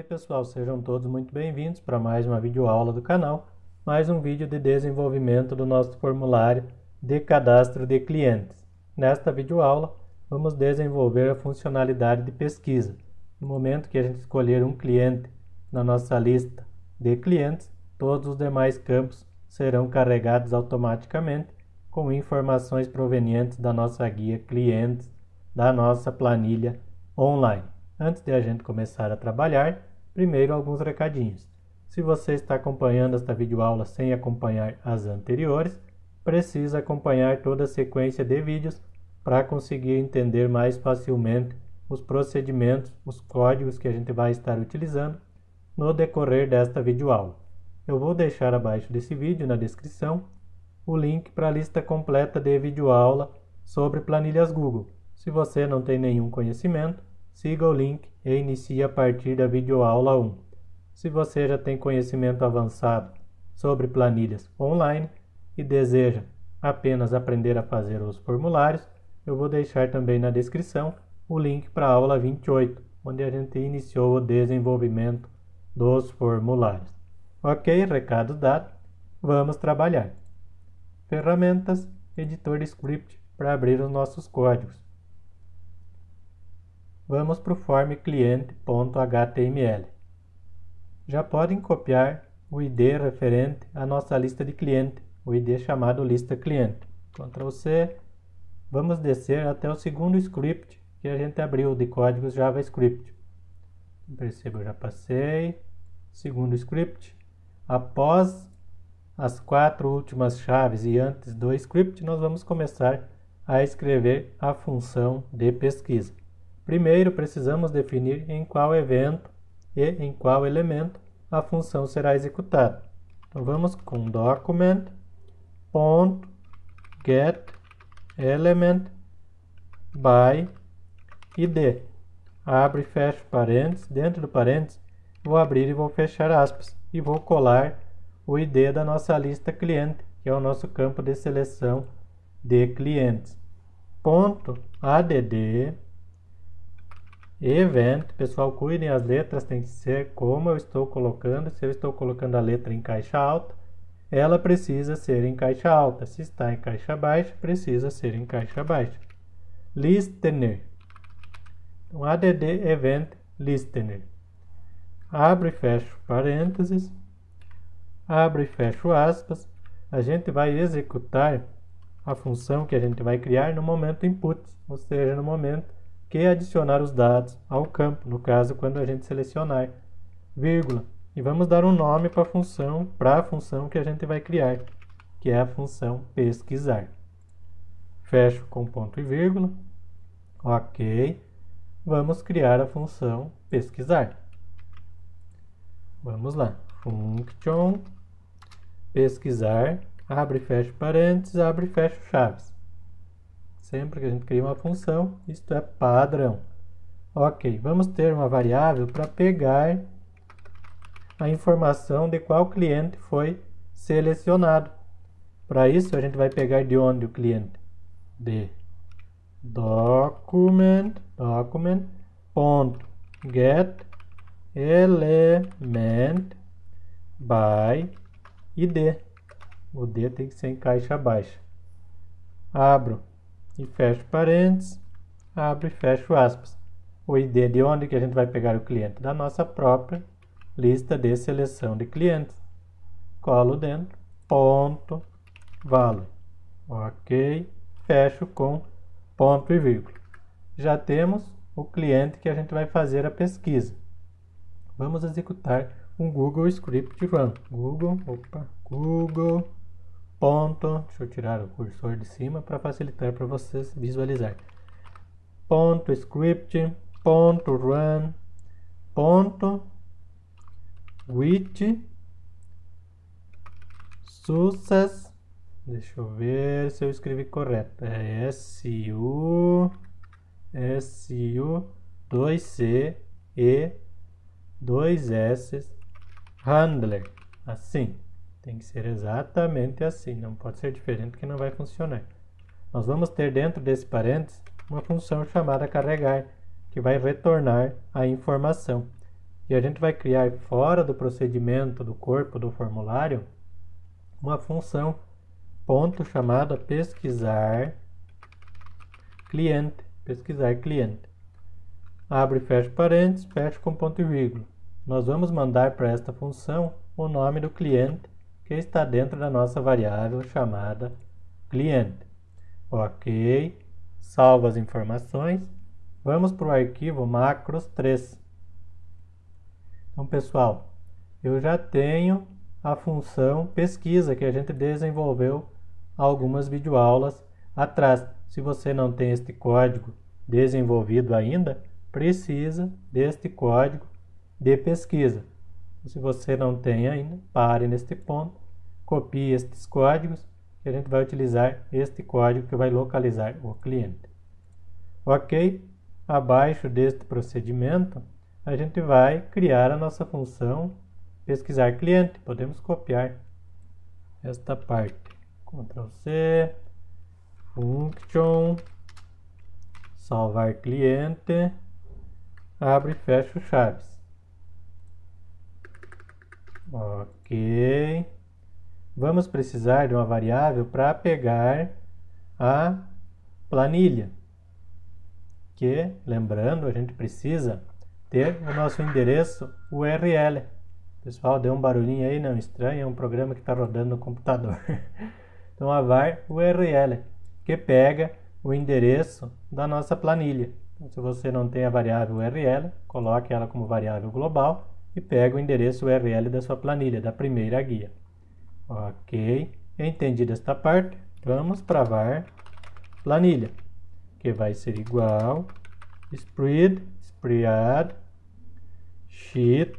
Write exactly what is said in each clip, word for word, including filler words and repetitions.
pessoal, sejam todos muito bem-vindos para mais uma videoaula do canal, mais um vídeo de desenvolvimento do nosso formulário de cadastro de clientes. Nesta videoaula, vamos desenvolver a funcionalidade de pesquisa. No momento que a gente escolher um cliente na nossa lista de clientes, todos os demais campos serão carregados automaticamente com informações provenientes da nossa guia clientes, da nossa planilha online. Antes de a gente começar a trabalhar, primeiro alguns recadinhos. Se você está acompanhando esta videoaula sem acompanhar as anteriores, precisa acompanhar toda a sequência de vídeos para conseguir entender mais facilmente os procedimentos, os códigos que a gente vai estar utilizando no decorrer desta videoaula. Eu vou deixar abaixo desse vídeo, na descrição, o link para a lista completa de videoaula sobre planilhas Google. Se você não tem nenhum conhecimento, siga o link e inicie a partir da videoaula um. Se você já tem conhecimento avançado sobre planilhas online e deseja apenas aprender a fazer os formulários, eu vou deixar também na descrição o link para a aula vinte e oito, onde a gente iniciou o desenvolvimento dos formulários. Ok, recado dado, vamos trabalhar. Ferramentas, editor de script para abrir os nossos códigos. Vamos para o form cliente.html. Já podem copiar o I D referente à nossa lista de cliente, o I D chamado lista cliente. control C. Vamos descer até o segundo script que a gente abriu de códigos JavaScript. Perceba, eu já passei. Segundo script. Após as quatro últimas chaves e antes do script, nós vamos começar a escrever a função de pesquisa. Primeiro, precisamos definir em qual evento e em qual elemento a função será executada. Então, vamos com document.getElement by I D. Abre e fecha parênteses. Dentro do parênteses, vou abrir e vou fechar aspas. E vou colar o I D da nossa lista cliente, que é o nosso campo de seleção de clientes. Ponto .add event, pessoal, cuidem, as letras têm que ser como eu estou colocando. Se eu estou colocando a letra em caixa alta, ela precisa ser em caixa alta. Se está em caixa baixa, precisa ser em caixa baixa. Listener. Então, add event listener. Abre e fecha parênteses. Abre e fecha aspas. A gente vai executar a função que a gente vai criar no momento input, ou seja, no momento que adicionar os dados ao campo, no caso, quando a gente selecionar, vírgula. E vamos dar um nome para a função, para a função que a gente vai criar, que é a função pesquisar. Fecho com ponto e vírgula. Ok. Vamos criar a função pesquisar. Vamos lá. Function pesquisar, abre e fecha parênteses, abre e fecha chaves. Sempre que a gente cria uma função, isto é padrão. Ok, vamos ter uma variável para pegar a informação de qual cliente foi selecionado. Para isso, a gente vai pegar de onde o cliente? De document, document, ponto, get, element, by, I D. O D tem que ser em caixa baixa. Abro e fecho parênteses, abro e fecho aspas. O I D de onde que a gente vai pegar o cliente? Da nossa própria lista de seleção de clientes. Colo dentro, ponto, value. Ok, fecho com ponto e vírgula. Já temos o cliente que a gente vai fazer a pesquisa. Vamos executar um Google Script Run. Google, opa, Google, ponto, deixa eu tirar o cursor de cima para facilitar para vocês visualizar. Ponto script, ponto run, ponto with success. Deixa eu ver se eu escrevi correto. É S U S U dois C E dois S handler. Assim. Tem que ser exatamente assim, não pode ser diferente que não vai funcionar. Nós vamos ter dentro desse parênteses uma função chamada carregar, que vai retornar a informação. E a gente vai criar fora do procedimento do corpo do formulário uma função ponto chamada pesquisar cliente, pesquisar cliente. Abre e fecha parênteses, fecha com ponto e vírgula. Nós vamos mandar para esta função o nome do cliente que está dentro da nossa variável chamada cliente. Ok, salva as informações. Vamos para o arquivo macros três. Então, pessoal, eu já tenho a função pesquisa que a gente desenvolveu algumas videoaulas atrás. Se você não tem este código desenvolvido ainda, precisa deste código de pesquisa. Se você não tem ainda, pare neste ponto, copie estes códigos e a gente vai utilizar este código que vai localizar o cliente. Ok? Abaixo deste procedimento, a gente vai criar a nossa função pesquisar cliente. Podemos copiar esta parte. control C, function, salvar cliente, abre e fecha chaves. Ok. Vamos precisar de uma variável para pegar a planilha. Que, lembrando, a gente precisa ter o nosso endereço U R L. Pessoal, deu um barulhinho aí, não estranho, é um programa que está rodando no computador. Então, a var U R L, que pega o endereço da nossa planilha. Então, se você não tem a variável U R L, coloque ela como variável global e pega o endereço U R L da sua planilha, da primeira guia. Ok, entendida esta parte, vamos para a var planilha, que vai ser igual spread, spread, sheet,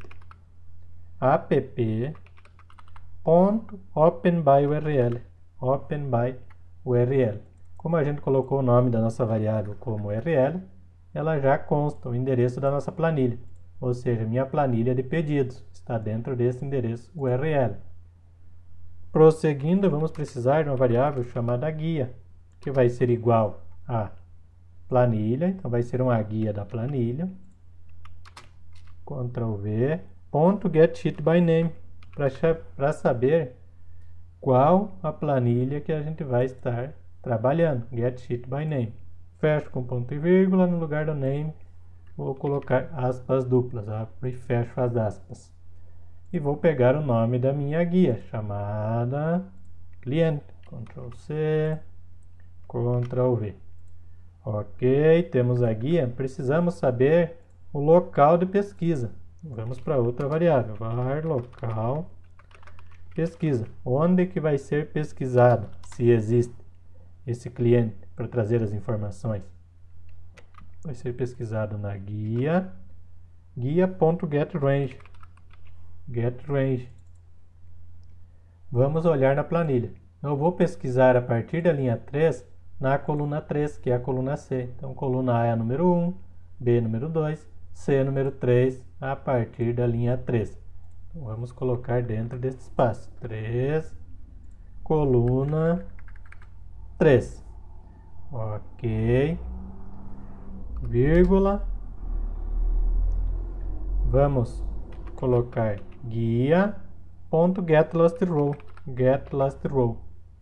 app, ponto, open by U R L, open by U R L. Como a gente colocou o nome da nossa variável como U R L, ela já consta o endereço da nossa planilha, ou seja, minha planilha de pedidos está dentro desse endereço U R L. Prosseguindo, vamos precisar de uma variável chamada guia, que vai ser igual a planilha, então vai ser uma guia da planilha, control V, ponto get sheet by name, para saber qual a planilha que a gente vai estar trabalhando, get sheet by name. Fecho com ponto e vírgula, no lugar do name vou colocar aspas duplas, abro e fecho as aspas. E vou pegar o nome da minha guia, chamada cliente, control C, control V. Ok, temos a guia, precisamos saber o local de pesquisa. Vamos para outra variável, var local pesquisa. Onde que vai ser pesquisado, se existe esse cliente, para trazer as informações? Vai ser pesquisado na guia, guia.getRange. GetRange. Vamos olhar na planilha. Eu vou pesquisar a partir da linha três na coluna três, que é a coluna C. Então, coluna A é a número um, B número dois, C número três, a partir da linha três. Então, vamos colocar dentro desse espaço. três, coluna três. Ok. Vírgula. Vamos colocar guia.getLastRow, getLastRow,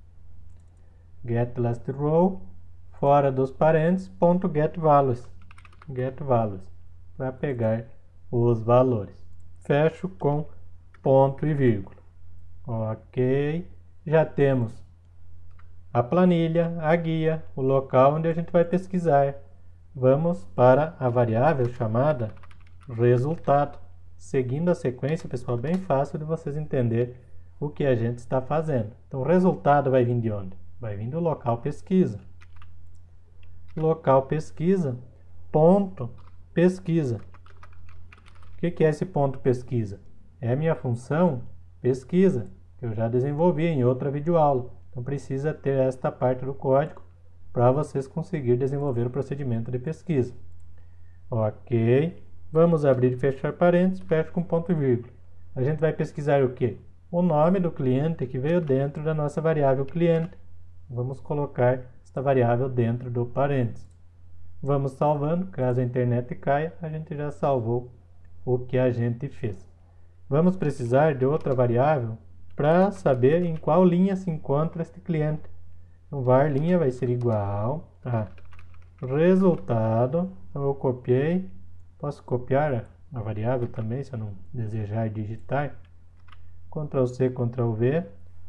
getLastRow, fora dos parênteses, ponto getValues, getValues, para pegar os valores. Fecho com ponto e vírgula. Ok, já temos a planilha, a guia, o local onde a gente vai pesquisar. Vamos para a variável chamada resultado. Seguindo a sequência, pessoal, bem fácil de vocês entenderem o que a gente está fazendo. Então, o resultado vai vir de onde? Vai vir do local pesquisa. Local pesquisa, ponto pesquisa. O que que é esse ponto pesquisa? É a minha função pesquisa, que eu já desenvolvi em outra videoaula. Então, precisa ter esta parte do código para vocês conseguirem desenvolver o procedimento de pesquisa. Ok. Vamos abrir e fechar parênteses, fecho com ponto e vírgula. A gente vai pesquisar o quê? O nome do cliente que veio dentro da nossa variável cliente. Vamos colocar esta variável dentro do parênteses. Vamos salvando, caso a internet caia, a gente já salvou o que a gente fez. Vamos precisar de outra variável para saber em qual linha se encontra este cliente. Então, var linha vai ser igual a resultado. Então, eu copiei. Posso copiar a variável também, se eu não desejar digitar. control C, control V.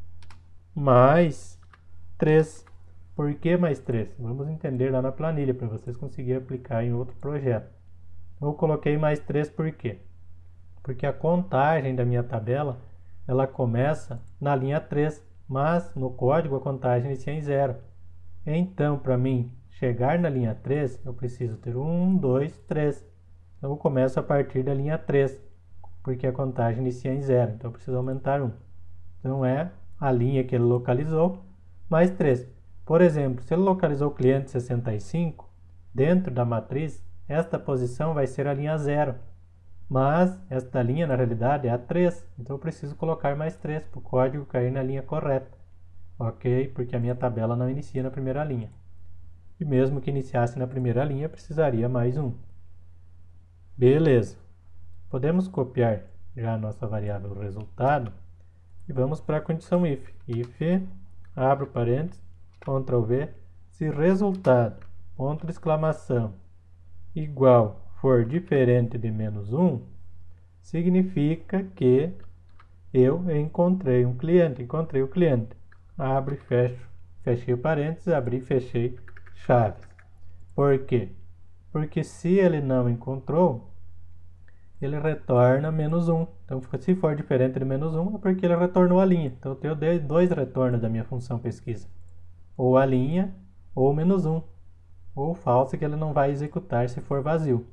Mais três. Por que mais três? Vamos entender lá na planilha, para vocês conseguirem aplicar em outro projeto. Eu coloquei mais três por quê? Porque a contagem da minha tabela, ela começa na linha três, mas no código a contagem inicia em zero. Então, para mim chegar na linha três, eu preciso ter um, dois, três. Então, eu começo a partir da linha três, porque a contagem inicia em zero. Então, eu preciso aumentar um. Então, é a linha que ele localizou, mais três. Por exemplo, se ele localizou o cliente sessenta e cinco, dentro da matriz, esta posição vai ser a linha zero. Mas esta linha, na realidade, é a três. Então, eu preciso colocar mais três para o código cair na linha correta. Ok? Porque a minha tabela não inicia na primeira linha. E mesmo que iniciasse na primeira linha, precisaria mais um. Beleza. Podemos copiar já a nossa variável resultado. E vamos para a condição if. If, abro parênteses, control V, se resultado, ponto de exclamação, igual for diferente de menos um, significa que eu encontrei um cliente, encontrei o cliente. Abro e fecho, fechei o parênteses, abri e fechei chaves. Por quê? Porque se ele não encontrou, ele retorna menos um. Então, se for diferente de menos um, é porque ele retornou a linha. Então, eu tenho dois retornos da minha função pesquisa. Ou a linha, ou menos um. Ou falso, que ele não vai executar se for vazio.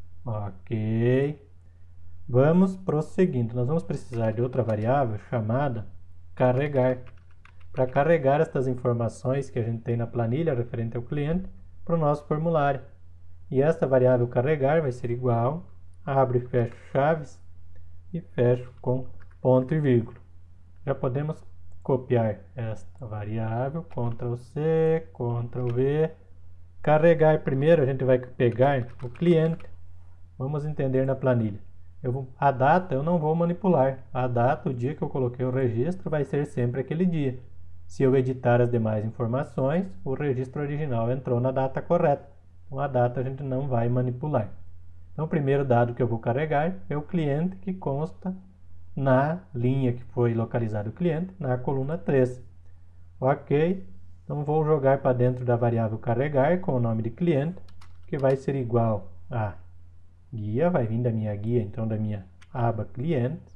Ok. Vamos prosseguindo. Nós vamos precisar de outra variável chamada carregar. Para carregar estas informações que a gente tem na planilha referente ao cliente para o nosso formulário. E esta variável carregar vai ser igual, abro e fecho chaves e fecho com ponto e vírgula. Já podemos copiar esta variável, control C, control V. Carregar primeiro, a gente vai pegar o cliente. Vamos entender na planilha. Eu vou, a data eu não vou manipular. A data, o dia que eu coloquei o registro, vai ser sempre aquele dia. Se eu editar as demais informações, o registro original entrou na data correta. Então, a data a gente não vai manipular. Então, o primeiro dado que eu vou carregar é o cliente, que consta na linha que foi localizado o cliente, na coluna três. Ok. Então, vou jogar para dentro da variável carregar com o nome de cliente, que vai ser igual a guia, vai vir da minha guia, então da minha aba clientes,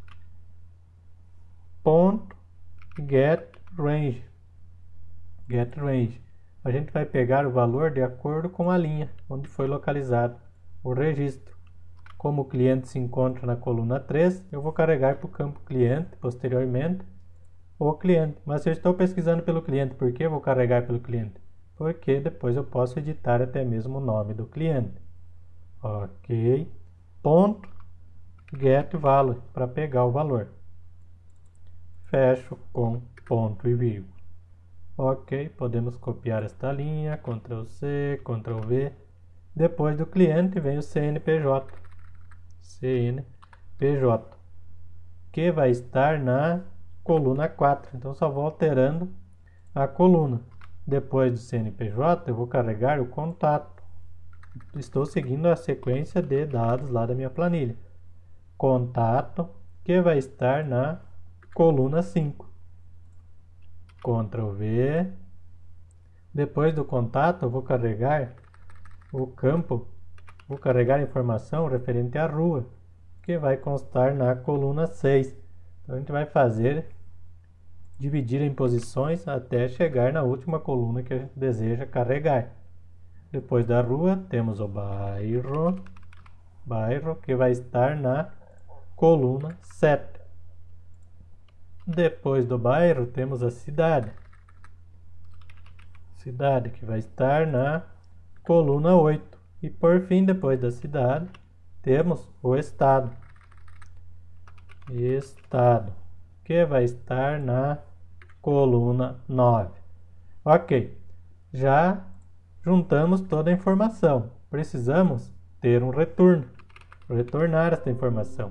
ponto get range. Get range. A gente vai pegar o valor de acordo com a linha onde foi localizado o registro. Como o cliente se encontra na coluna três, eu vou carregar para o campo cliente posteriormente o cliente. Mas se eu estou pesquisando pelo cliente, por que eu vou carregar pelo cliente? Porque depois eu posso editar até mesmo o nome do cliente. Ok. Ponto get value, para pegar o valor. Fecho com ponto e vírgula. Ok, podemos copiar esta linha, control C, control V. Depois do cliente vem o C N P J. C N P J, que vai estar na coluna quatro. Então, só vou alterando a coluna. Depois do C N P J, eu vou carregar o contato. Estou seguindo a sequência de dados lá da minha planilha. Contato, que vai estar na coluna cinco. control V. Depois do contato, eu vou carregar o campo, vou carregar a informação referente à rua, que vai constar na coluna seis. Então, a gente vai fazer, dividir em posições até chegar na última coluna que a gente deseja carregar. Depois da rua, temos o bairro, bairro que vai estar na coluna sete. Depois do bairro, temos a cidade. Cidade que vai estar na coluna oito. E por fim, depois da cidade, temos o estado. Estado, que vai estar na coluna nove. Ok. Já juntamos toda a informação. Precisamos ter um retorno. retornar esta informação.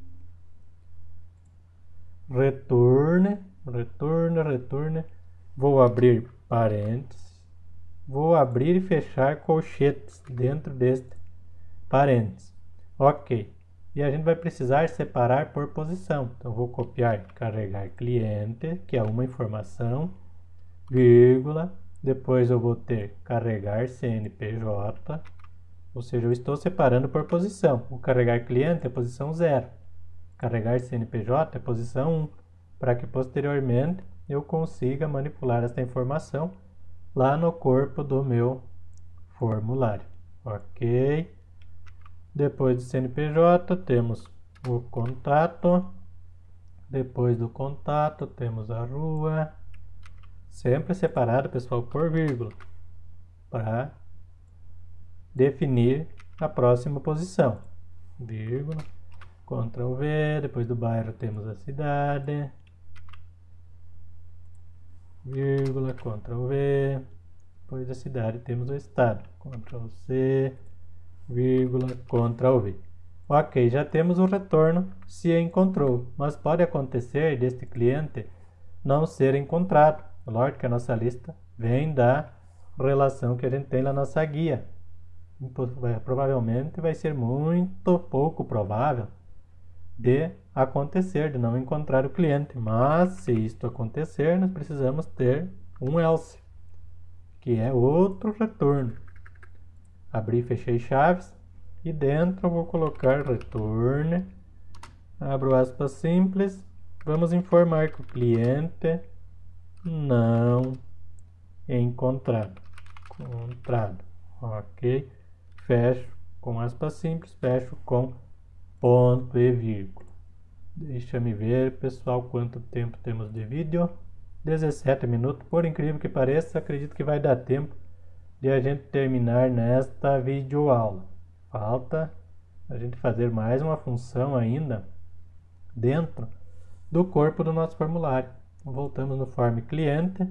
Returne, returne, returne. Vou abrir parênteses. Vou abrir e fechar colchetes dentro deste parênteses. Ok. E a gente vai precisar separar por posição. Então, vou copiar, carregar cliente, que é uma informação, vírgula. Depois eu vou ter carregar C N P J. Ou seja, eu estou separando por posição. O carregar cliente é posição zero. Carregar C N P J é posição um. Para que posteriormente eu consiga manipular essa informação lá no corpo do meu formulário. Ok. Depois do C N P J temos o contato. Depois do contato temos a rua. Sempre separado, pessoal, por vírgula. Para definir a próxima posição. Vírgula. Ctrl V. Depois do bairro temos a cidade. Vírgula. Ctrl V. Depois da cidade temos o estado. Ctrl C. Vírgula, Ctrl V. Ok, já temos o retorno se encontrou, mas pode acontecer deste cliente não ser encontrado. Lógico que a nossa lista vem da relação que a gente tem na nossa guia. Provavelmente vai ser muito pouco provável de acontecer, de não encontrar o cliente, mas se isto acontecer, nós precisamos ter um else, que é outro retorno. Abri e fechei chaves e dentro eu vou colocar return, abro aspas simples, vamos informar que o cliente não encontrado, encontrado, ok, fecho com aspas simples, fecho com ponto e vírgula. Deixa-me ver, pessoal, quanto tempo temos de vídeo. dezessete minutos, por incrível que pareça, acredito que vai dar tempo de a gente terminar nesta videoaula. Falta a gente fazer mais uma função ainda dentro do corpo do nosso formulário. Voltamos no form cliente.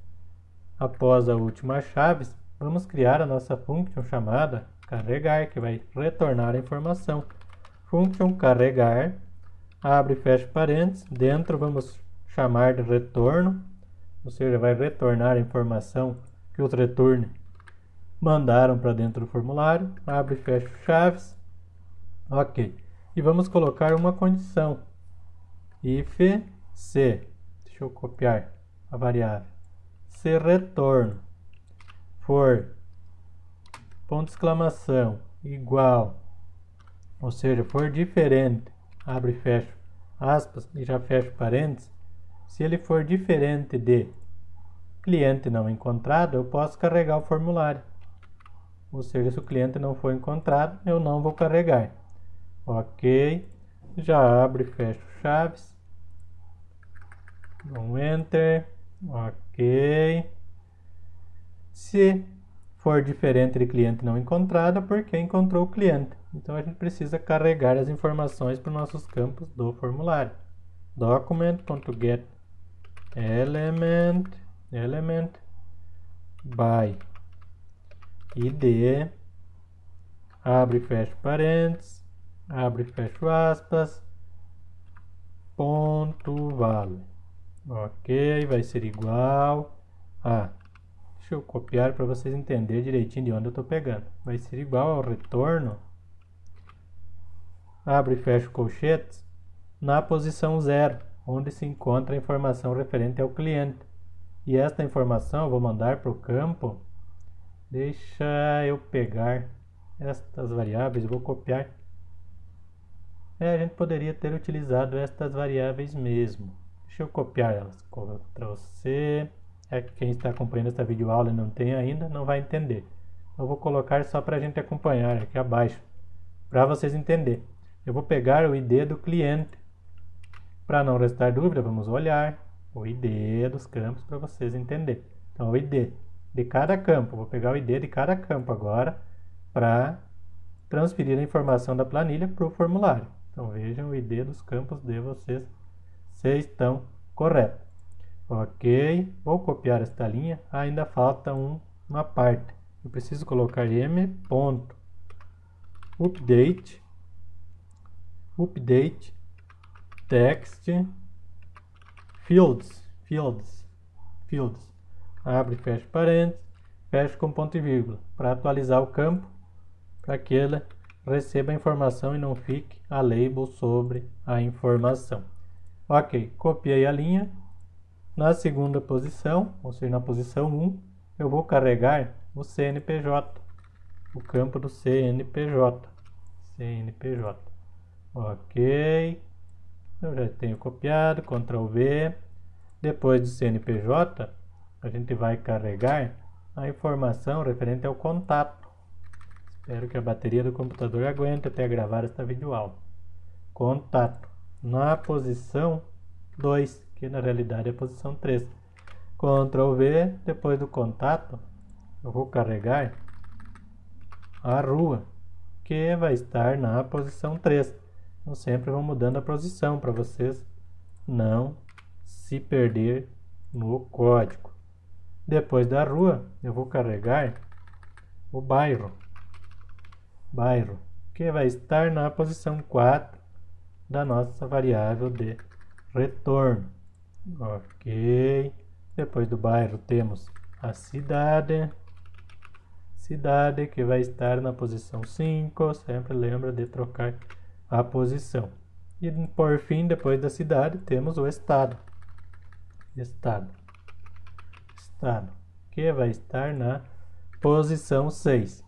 Após a última chave, vamos criar a nossa function chamada carregar, que vai retornar a informação. Function carregar, abre e fecha parênteses, dentro vamos chamar de retorno, ou seja, vai retornar a informação que os return mandaram para dentro do formulário, abre e fecha chaves, ok, e vamos colocar uma condição, if se, deixa eu copiar a variável, se retorno for, ponto de exclamação, igual, ou seja, for diferente, abre e fecha aspas, e já fecho parênteses, se ele for diferente de cliente não encontrado, eu posso carregar o formulário. Ou seja, se o cliente não for encontrado, eu não vou carregar. Ok. Já abro e fecho chaves. Dou um Enter. Ok. Se for diferente de cliente não encontrado, é porque encontrou o cliente. Então a gente precisa carregar as informações para os nossos campos do formulário. Document.get element element by I D, abre e fecha parênteses, abre e fecha aspas, ponto value. Ok, vai ser igual a, deixa eu copiar para vocês entenderem direitinho de onde eu estou pegando. Vai ser igual ao retorno, abre e fecha colchetes, na posição zero, onde se encontra a informação referente ao cliente. E esta informação eu vou mandar para o campo. Deixa eu pegar estas variáveis, vou copiar. É, a gente poderia ter utilizado estas variáveis mesmo. Deixa eu copiar elas. Ctrl C. É que quem está acompanhando esta videoaula e não tem ainda, não vai entender. Eu vou colocar só para a gente acompanhar aqui abaixo, para vocês entenderem. Eu vou pegar o I D do cliente. Para não restar dúvida, vamos olhar o I D dos campos para vocês entenderem. Então, o I D de cada campo, vou pegar o I D de cada campo agora para transferir a informação da planilha para o formulário. Então vejam o I D dos campos de vocês se estão corretos. Ok, vou copiar esta linha, ainda falta um, uma parte. Eu preciso colocar m.update update text fields, fields, fields. Abre e fecha parênteses, fecha com ponto e vírgula, para atualizar o campo, para que ele receba a informação e não fique a label sobre a informação. Ok, copiei a linha. Na segunda posição, ou seja, na posição um, eu vou carregar o C N P J, o campo do C N P J. C N P J. Ok, eu já tenho copiado, control V. Depois do C N P J, a gente vai carregar a informação referente ao contato. Espero que a bateria do computador aguente até gravar esta videoaula. Contato, na posição dois, que na realidade é a posição três. control V, depois do contato, eu vou carregar a rua, que vai estar na posição três. Então sempre vou mudando a posição para vocês não se perder no código. Depois da rua, eu vou carregar o bairro, bairro, que vai estar na posição quatro da nossa variável de retorno. Ok. Depois do bairro temos a cidade, cidade que vai estar na posição cinco. Sempre lembra de trocar a posição. E por fim, depois da cidade, temos o estado, estado, estado, que vai estar na posição seis.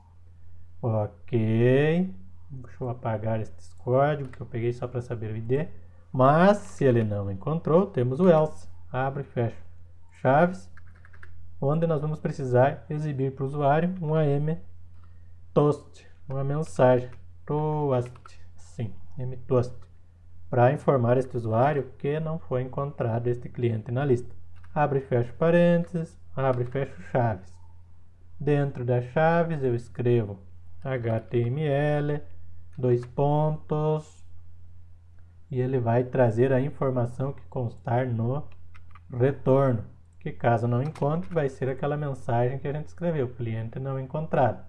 Ok. Deixa eu apagar estes códigos que eu peguei só para saber o I D. Mas se ele não encontrou, temos o else. Abre e fecha chaves, onde nós vamos precisar exibir para o usuário um A M toast, uma mensagem toast, sim, mtoast, para informar este usuário que não foi encontrado este cliente na lista. Abre e fecha parênteses, abre e fecha chaves. Dentro das chaves eu escrevo H T M L, dois pontos, e ele vai trazer a informação que constar no retorno, que caso não encontre, vai ser aquela mensagem que a gente escreveu, cliente não encontrado.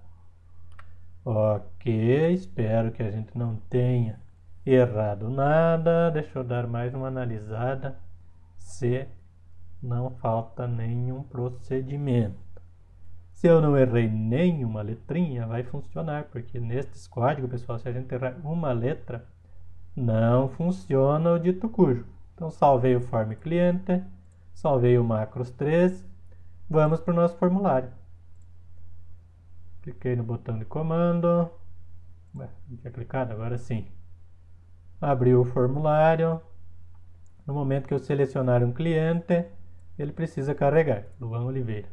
Ok, espero que a gente não tenha errado nada. Deixa eu dar mais uma analisada se não falta nenhum procedimento. Se eu não errei nenhuma letrinha, vai funcionar, porque nestes códigos, pessoal, se a gente errar uma letra, não funciona o dito cujo. Então, salvei o form cliente, salvei o macros três, vamos para o nosso formulário. Cliquei no botão de comando, ué, não tinha clicado, agora sim. Abriu o formulário. No momento que eu selecionar um cliente, ele precisa carregar, Luan Oliveira.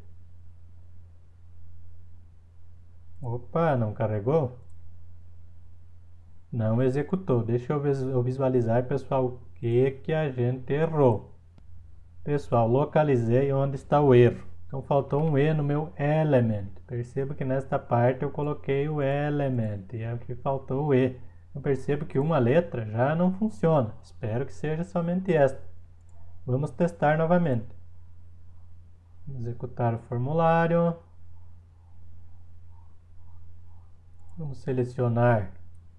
Opa, não carregou? Não executou. Deixa eu visualizar, pessoal, o que, que a gente errou. Pessoal, localizei onde está o erro. Então faltou um E no meu element. Percebo que nesta parte eu coloquei o element e aqui faltou o E. Eu percebo que uma letra já não funciona. Espero que seja somente esta. Vamos testar novamente. Executar o formulário. Vamos selecionar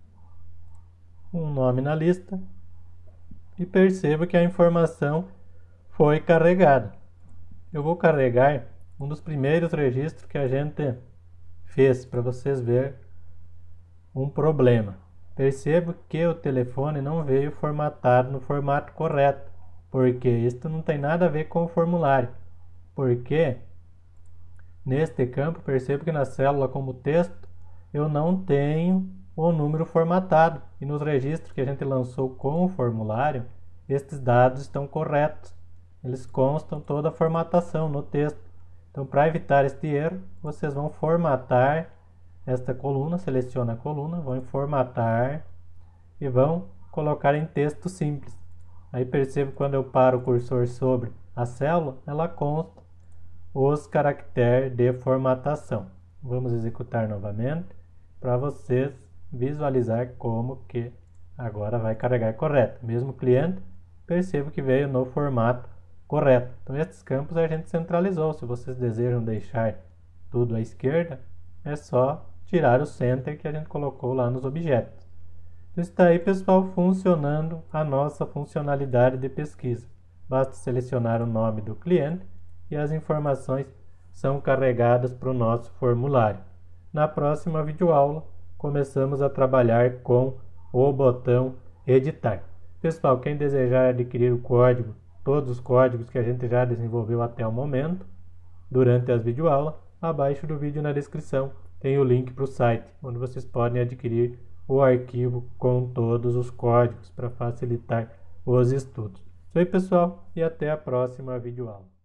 um nome na lista e percebo que a informação foi carregada. Eu vou carregar um dos primeiros registros que a gente fez para vocês verem um problema. Percebo que o telefone não veio formatado no formato correto, porque isto não tem nada a ver com o formulário. Porque neste campo percebo que na célula como texto eu não tenho o número formatado, e nos registros que a gente lançou com o formulário, estes dados estão corretos. Eles constam toda a formatação no texto. Então, para evitar este erro, vocês vão formatar esta coluna, seleciona a coluna, vão em formatar e vão colocar em texto simples. Aí percebo que quando eu paro o cursor sobre a célula, ela consta os caracteres de formatação. Vamos executar novamente para vocês visualizar como que agora vai carregar correto. Mesmo cliente, percebo que veio no formato correto. Então estes campos a gente centralizou. Se vocês desejam deixar tudo à esquerda, é só tirar o center que a gente colocou lá nos objetos. Está aí, pessoal, funcionando a nossa funcionalidade de pesquisa. Basta selecionar o nome do cliente e as informações são carregadas para o nosso formulário. Na próxima videoaula, começamos a trabalhar com o botão editar. Pessoal, quem desejar adquirir o código, todos os códigos que a gente já desenvolveu até o momento, durante as videoaulas, abaixo do vídeo na descrição tem o link para o site, onde vocês podem adquirir o arquivo com todos os códigos para facilitar os estudos. Isso aí, pessoal, e até a próxima videoaula.